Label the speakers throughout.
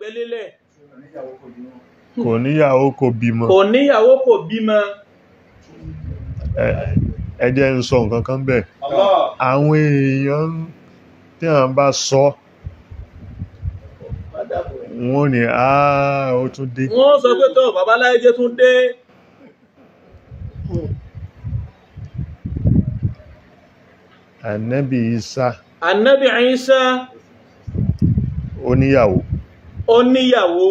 Speaker 1: fẹ́ lélẹ̀.
Speaker 2: Kò níyàwó kò bímọ.
Speaker 1: Kò níyàwó kò bímọ.
Speaker 2: Ẹ jẹ́ n sọ nǹkan kan bẹ́ẹ̀. Àwọn èèyàn tí àwọn bá sọ wọ́n ní ó tún dé.
Speaker 1: Wọ́n sọ pé tó babaláyé tún dé.
Speaker 2: Ànábì Ìsá.
Speaker 1: Ànábì Ìsá.
Speaker 2: Ó níyàwó.
Speaker 1: Ó níyàwó.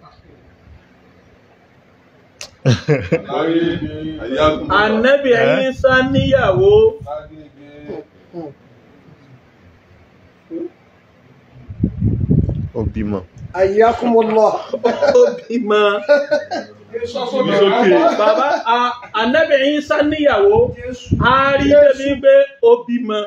Speaker 1: Ànábì Ìsá níyàwó.
Speaker 2: Ó bímọ.
Speaker 3: Ayyakumullah.
Speaker 1: Ó bímọ. Bàbá Ànábì Ìsá níyàwó. A rí débi pé ó bímọ.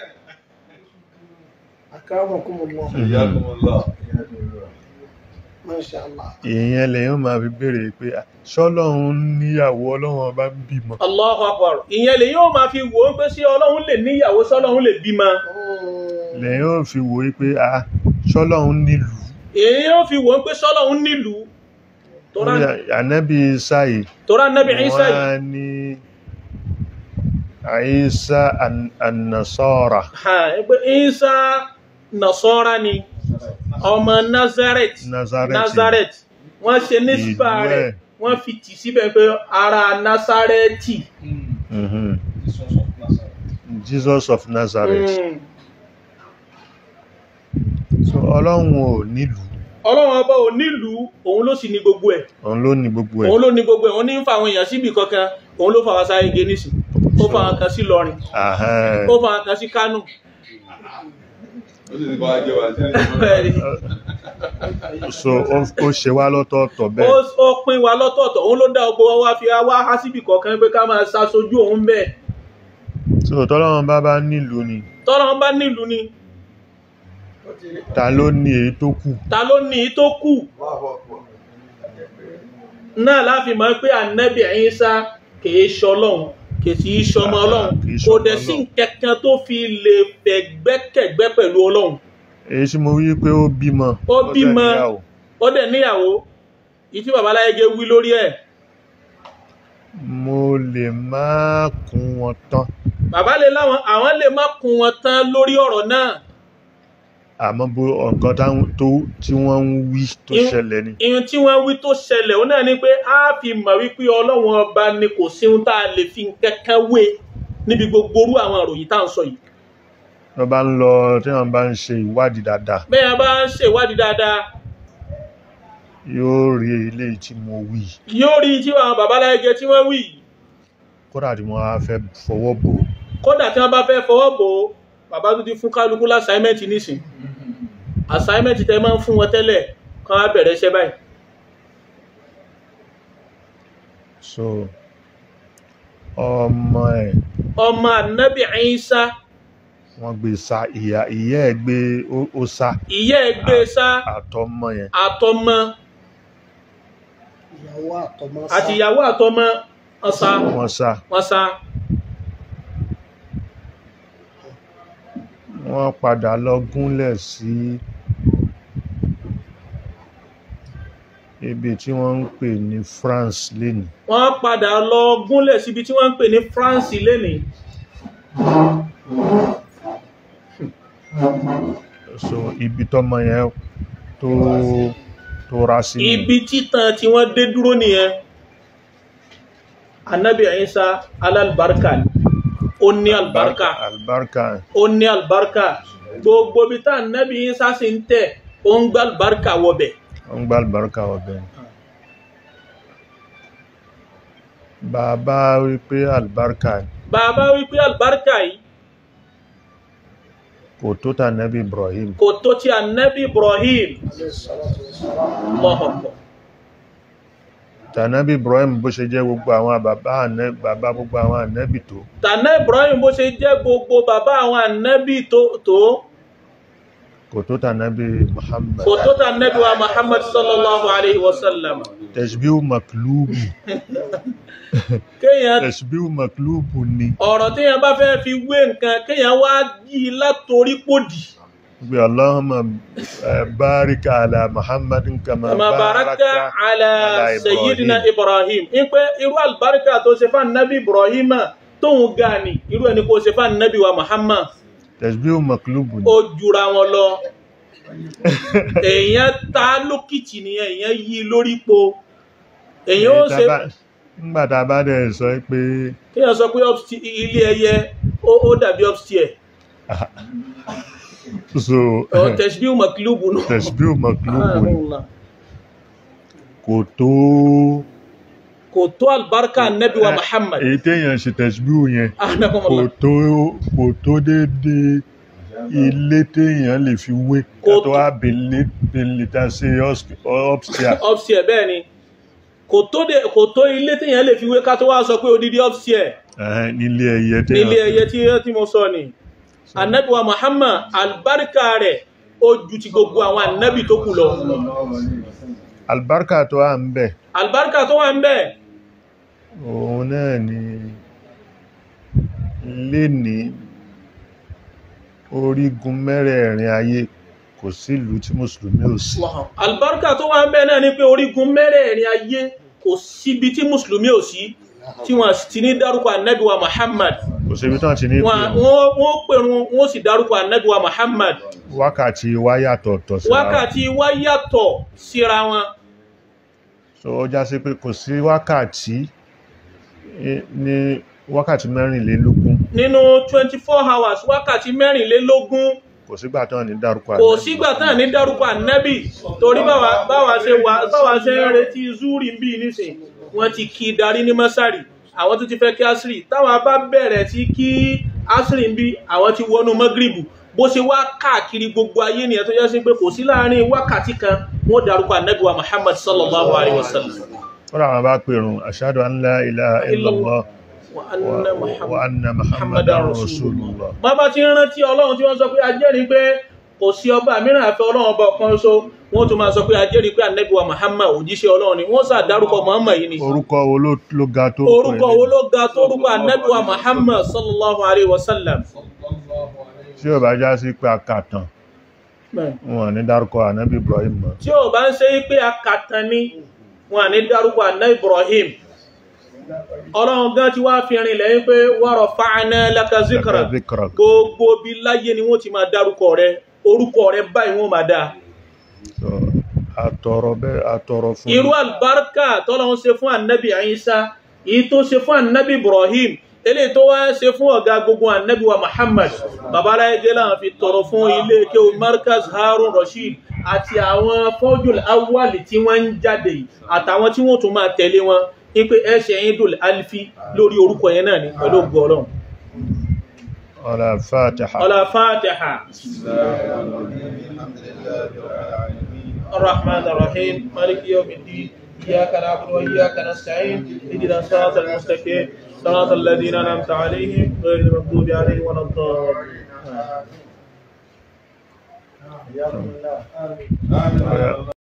Speaker 3: Akramakumullah.
Speaker 4: Ayyakumullah.
Speaker 3: Masha Allah.
Speaker 2: Ìyẹn lèyàn máa fi béèrè pé ṣọ́lọ́run níyàwó Ọlọ́run ọba ń bímọ.
Speaker 1: Allahu Akbar. Ìyẹn lè yóò máa fi wò ó pé sí Ọlọ́run lè níyàwó ṣọ́lọ́run lè bímọ.
Speaker 2: Lèyàn ò fi wò ó pé ṣọ́lọ́run nílùú.
Speaker 1: Èyí yóò fi wò ó pé ṣọ́lọ́run nílùú.
Speaker 2: Ànábì Ìsá yìí.
Speaker 1: Torá Ànábì Ìsá yìí.
Speaker 2: Wọ́n ní Ìsá an-Nasara.
Speaker 1: Pé Ìsá Nasara ni ọmọ Nazareth. Wọ́n ṣe nísbà rẹ̀, wọ́n fi tì síbẹ̀ pé ara Nazareti.
Speaker 2: Jesus of Nazareth. So Ọlọ́run ò nílùú.
Speaker 1: Ọlọ́run ọba ò nílùú, òun ló sì ní gbogbo ẹ̀.
Speaker 2: Òun ló ní gbogbo ẹ̀.
Speaker 1: Òun ló ní gbogbo ẹ̀, òun ní ń fa àwọn èèyàn síbì kankan, òun ló fa wá sáré gé nísìn. Ó fa àwọn kan sí Lọrin. Ó fa àwọn kan sí Kánò.
Speaker 2: So ó ṣe wá lọ́tọ̀ọ̀tọ̀ bẹ́ẹ̀.
Speaker 1: Ó pín wa lọ́tọ̀ọ̀tọ̀, òun ló dá ọgbọ́ wá fi wá há síbì kọ̀ọ̀kan pé ká máa ṣaṣojú òun bẹ́ẹ̀.
Speaker 2: So tọ́lọ́run bá nílùú ni.
Speaker 1: Tọ́lọ́run bá nílùú ni.
Speaker 2: Ta ló ní èyí tó kù?
Speaker 1: Ta ló ní èyí tó kù? Náà láfi mọ̀ pé Ànábì Ìsá kìí ṣọlọ́run, kìí ṣọmọ Ọlọ́run, kò dẹ̀ sí nǹkankan tó fi lè fẹ̀gbẹ́kẹ̀gbẹ́ pẹ̀lú Ọlọ́run.
Speaker 2: Èyí tí mo wí pé ó bímọ.
Speaker 1: Ó bímọ, ó dẹ̀ níyàwó. Ìtí babaláyé wí lórí ẹ̀.
Speaker 2: Mo lè má kún wọn tán.
Speaker 1: Bàbá lè láwọn, àwọn lè má kún wọn tán lórí ọ̀rọ̀ náà.
Speaker 2: Àmọ́ bó nǹkan tí wọ́n ń wí tó ṣẹlẹ̀ ni.
Speaker 1: Ìyẹn tí wọ́n wí tó ṣẹlẹ̀ ó náà ni pé a fi mọ̀ wípé Ọlọ́run ọba ni kò sí ohun tá a lè fi kẹ́kẹ́ wé níbi gbogbo orú àwọn ìròyìn tá à ń sọ yìí.
Speaker 2: Wọ́n bá ń lọ tí wọ́n bá ń ṣe ìwádìí dáadáa.
Speaker 1: Bẹ́ẹ̀ bá ń ṣe ìwádìí dáadáa.
Speaker 2: Yóò rí ilé tí mo wí.
Speaker 1: Yóò rí tí àwọn babaláyé tí wọ́n wí.
Speaker 2: Kódà tí wọ́n á fẹ́ fọwọ́ bò.
Speaker 1: Kódà tí wọ́n bá fẹ́ fọwọ́ bò, bàbá tó ti fún kálukú l'assignment nísìn. Assignment tẹ máa ń fún wọn tẹ́lẹ̀ kan á bẹ̀rẹ̀ iṣẹ́ báyìí.
Speaker 2: So ọmọ
Speaker 1: Ànábì Ìsá.
Speaker 2: Wọ́n gbé sá, ìyá ẹ̀ gbé ó sá.
Speaker 1: Ìyá ẹ̀ gbé sá.
Speaker 2: Àtọmọ yẹn.
Speaker 1: Àtọmọ. Àti ìyàwó àtọmọ wọ́n sá.
Speaker 2: Wọ́n padà lọ gúnlẹ̀ sí ibi tí wọ́n ń pè ní France lénìí.
Speaker 1: Wọ́n padà lọ gúnlẹ̀ síbi tí wọ́n ń pè ní France lénìí.
Speaker 2: So ibi tọ́mọ yẹn tó rá sí.
Speaker 1: Ibi títàn tí wọ́n dé dúró nìyẹn. Ànábì Ìsá alálùbáríkà ni. Ó ní albarka. Ó ní albarka. Gbogbo bí tá Ànábì Ìsá sì ń tẹ̀, ó ń gbá albarka wọbẹ̀.
Speaker 2: Bàbá wípé albarka.
Speaker 1: Bàbá wípé albarka yìí.
Speaker 2: Kò tó ti Ànábì Ibrahim.
Speaker 1: Kò tó ti Ànábì Ibrahim.
Speaker 2: Tànábì Ibrahim bó ṣe jẹ́ gbogbo àwọn bàbá gbogbo àwọn ànábì tó.
Speaker 1: Tànábì Ibrahim bó ṣe jẹ́ gbogbo bàbá àwọn ànábì tó.
Speaker 2: Kò tó tànábì Muhammad.
Speaker 1: Kò tó tànábì wa Muhammad sallallahu alaihi wasallam.
Speaker 2: Tashbihu maklubu. Tashbihu maklubu ni.
Speaker 1: Ọ̀rọ̀ téèyàn bá fẹ́ fi wé nǹkan, kéèyàn wá yí látorí pòdì.
Speaker 2: Allahumma barik ala Muhammadin kama barakta
Speaker 1: ala sayyidina Ibrahim. Ipe irú albarka tó ṣe fún Nabi Ibrahim tóun gani irú ẹni kó ṣe fún Nabi wa Muhammad.
Speaker 2: Tasbihu maqlubun.
Speaker 1: Ó jura wọn lọ. Èèyàn ta lókìtì ni èèyàn yí lórí po. Èèyàn ó ṣe
Speaker 2: nígbà tá bá dẹ̀ sọ pé
Speaker 1: kéèyàn sọ pé ilé ẹyẹ ó dàbí upstairs.
Speaker 2: So
Speaker 1: tasbihu maqlubun.
Speaker 2: Tasbihu maqlubun. Kò tó
Speaker 1: albarka Nabi wa Muhammad.
Speaker 2: Èyí téèyàn ṣe tasbihu yẹn kò tó dédé ilé téèyàn lè fi wé kátó wá bèlè tá ṣe upstairs.
Speaker 1: Upstairs bẹ́ẹ̀ ni kò tó ilé téèyàn lè fi wé kátó wá sọ pé odidi upstairs.
Speaker 2: Nílé ẹyẹ
Speaker 1: tí mo sọ ni. Ànábì wa Muhammad albarka rẹ̀ ó ju ti gbogbo àwọn ànábì tó kù lọ.
Speaker 2: Albarka tó wà ń bẹ.
Speaker 1: Albarka tó wà ń bẹ.
Speaker 2: Òun náà ni lè ní orígun mẹ́rẹ̀ẹ̀rin ayé kò sí ìlú tí mùsùlùmí ò sí.
Speaker 1: Albarka tó wà ń bẹ náà ni pé orígun mẹ́rẹ̀ẹ̀rin ayé kò síbi tí mùsùlùmí ò sí tí wọ́n ti ní dárúkọ ànábì wa Muhammad.
Speaker 2: Kò sí ibi tán ti ní
Speaker 1: wọ́n pèrún wọ́n sì dárúkọ ànábì wa Muhammad.
Speaker 2: Wákàtí wa yàtọ̀
Speaker 1: síra wọn.
Speaker 2: So ó já sí pé kò sí wákàtí ní wákàtí mẹ́rìnlélógún.
Speaker 1: Nínú 24 hours wákàtí mẹ́rìnlélógún.
Speaker 2: Kò sígbà tán ní dárúkọ ànábì.
Speaker 1: Kò sígbà tán ní dárúkọ ànábì torí báwa ṣe ń retí zúrì bí nísìn wọ́n ti kí darí ní mọ́sárì àwọn tó ti fẹ́ kí asiri táwọn bá bẹ̀rẹ̀ sí kí asiri ń bí àwọn ti wọnú mọ́gírìbù bó ṣe wá káàkiri gbogbo ayé nìyẹn tó jẹ́ sí pé kò sí láàrin wákàtí kan wọ́n dárúkọ ànábì wa Muhammad sallallahu alaihi wasallam.
Speaker 2: Wọ́n rà wọn bá pèrún ashhadu an la ilaha illallah wa anna Muhammadan rasulullah.
Speaker 1: Bàbá ti rántí Ọlọ́run tí wọ́n sọ pé ajẹ́rìí pé kò sí ọba mìíràn àfẹ́ Ọlọ́run ọba ọ̀kan ṣoṣo wọ́n tún máa sọ pé ajẹ́rìí pé ànábì wa Muhammad òjíṣẹ́ Ọlọ́run ni wọ́n sà dárúkọ Muhammad yìí ni.
Speaker 2: Orúkọ wo ló ga tó
Speaker 1: orúkọ ànábì wa Muhammad sallallahu alaihi wasallam.
Speaker 2: Tí ó bá já sí pé akàtàn wọn ní dárúkọ ànábì Ibrahim mọ́.
Speaker 1: Tí ó bá ń ṣe pé akàtàn ni wọn ní dárúkọ ànábì Ibrahim. Ọlọ́run gan ti wá fi rin lẹ́yìn pé wa rafa'na laka zikrak gbogbo bí láyé ni wọ́n ti máa dárúkọ rẹ̀ orúkọ rẹ̀ báyìí wọ́n máa dáa.
Speaker 2: Àtọrọ fún
Speaker 1: irú albarka tọ́lọ́run ṣe fún ànábì Isa èyí tó ṣe fún ànábì Ibrahim eléyìí tó wá ṣe fún ọ̀gá gbogbo ànábì wa Muhammad babaláyé jẹ́ láwọn fi tọrọ fún ilé kéwú Markaz Harun Rashid àti àwọn fọ́jùl awwali tí wọ́n ń jáde àtàwọn tí wọ́n tún máa tẹ̀lé wọn ipe ẹ̀ṣẹ̀ Eidul Alfi lórí orúkọ yẹn náà ni pẹ̀lú ògo Ọlọ́run.
Speaker 2: Ala Fatiha.
Speaker 1: الرحمن الرحيم مالك يوم الدين إياك نعبد وإياك نستعين اهدنا الصراط المستقيم صراط الذين أنعمت عليهم غير المغضوب عليهم ولا الضالين.